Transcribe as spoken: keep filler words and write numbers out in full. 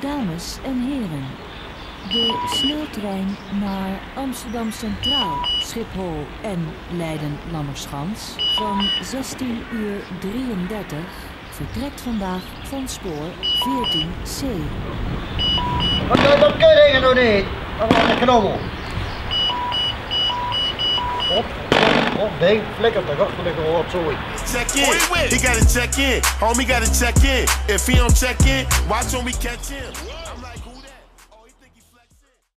Dames en heren, de sneltrein naar Amsterdam Centraal, Schiphol en Leiden-Lammerschans van zestien uur drieëndertig vertrekt vandaag van spoor veertien C. Wat kan dat keringen nog niet? Dat was een knobbel. Op, op, ding, flikker toch op, flikker op, sorry. Check in, he gotta check in, homie gotta check in. If he don't check in, watch when we catch him.